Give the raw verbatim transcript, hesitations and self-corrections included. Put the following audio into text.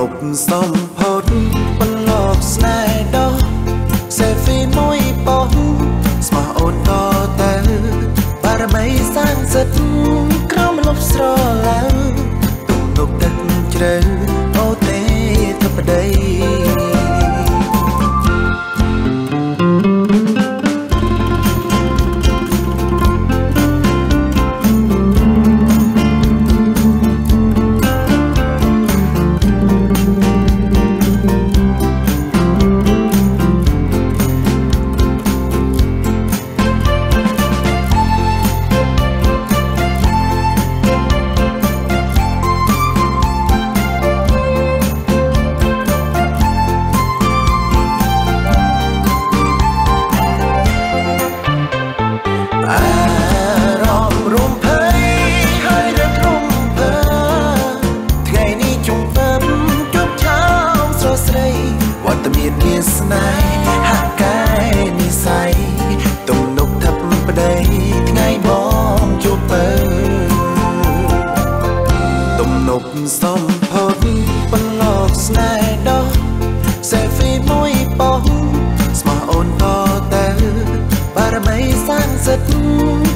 ប់សំផុតបន្លកស្នេហ៍ដោះសេហ្វីមួយបោះស្មោះអូនតទៅបារមីសាងសិទ្ធក្រោមលប់ស្រឡាំងទំនុកទឹកជ្រៅអូទេធបដីស្នេហ៍ហាក់កែនិស័យទំនុកថឹបប្តីថ្ងៃបងជួបទៅទំនុកសំផុតបន្លកស្នេហ៍ដោះសេហ្វីមួយបោះស្មោះអូនតទៅបារមីសាងសិទ្ធ